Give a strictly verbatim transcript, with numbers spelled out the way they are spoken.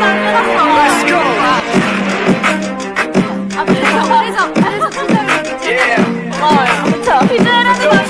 Let's go. 아, 그래서, 그래서, 그래서 친절을 Yeah. 고마워요. 그쵸? 피드라는